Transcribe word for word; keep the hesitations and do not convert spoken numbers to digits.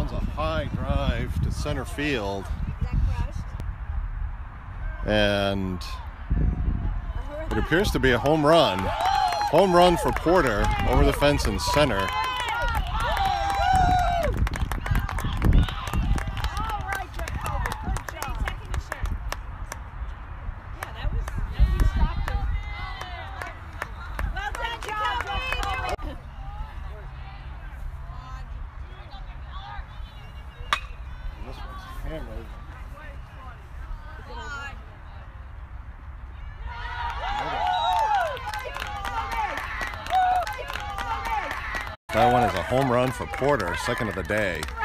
one's a high drive to center field. And it appears to be a home run. Home run for Porter over the fence in center. This one's hammered. That one is a home run for Porter, second of the day.